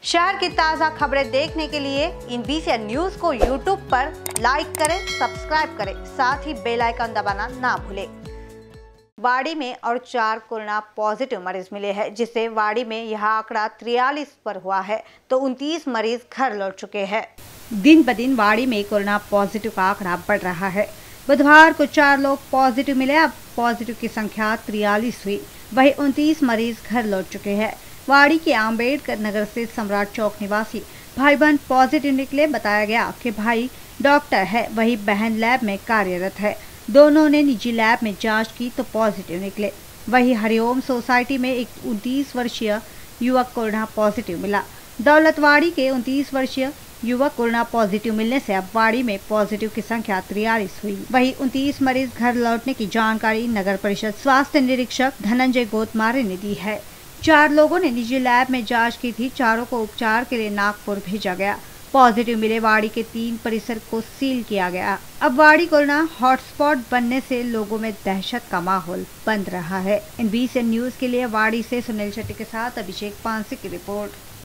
शहर की ताज़ा खबरें देखने के लिए इन BCN न्यूज को यूट्यूब पर लाइक करें, सब्सक्राइब करें, साथ ही बेल आइकन दबाना ना भूलें। वाड़ी में और 4 कोरोना पॉजिटिव मरीज मिले हैं, जिससे वाड़ी में यह आंकड़ा 43 पर हुआ है तो 29 मरीज घर लौट चुके हैं। दिन ब दिन वाड़ी में कोरोना पॉजिटिव का आंकड़ा बढ़ रहा है। बुधवार को 4 लोग पॉजिटिव मिले। अब पॉजिटिव की संख्या 43 हुई। वहीं 29 मरीज घर लौट चुके हैं। वाड़ी के आम्बेडकर नगर स्थित सम्राट चौक निवासी भाई बहन पॉजिटिव निकले। बताया गया कि भाई डॉक्टर है, वही बहन लैब में कार्यरत है। दोनों ने निजी लैब में जांच की तो पॉजिटिव निकले। वही हरिओम सोसाइटी में एक 29 वर्षीय युवक कोरोना पॉजिटिव मिला। दौलतवाड़ी के 29 वर्षीय युवक कोरोना पॉजिटिव मिलने से अब वाड़ी में पॉजिटिव की संख्या 43 हुई। वही 29 मरीज घर लौटने की जानकारी नगर परिषद स्वास्थ्य निरीक्षक धनंजय गोतमारे ने दी है। 4 लोगों ने निजी लैब में जांच की थी। चारों को उपचार के लिए नागपुर भेजा गया। पॉजिटिव मिले वाड़ी के 3 परिसर को सील किया गया। अब वाड़ी कोरोना हॉटस्पॉट बनने से लोगों में दहशत का माहौल बन रहा है। इन BCN न्यूज के लिए वाड़ी से सुनील शेट्टी के साथ अभिषेक पांसे की रिपोर्ट।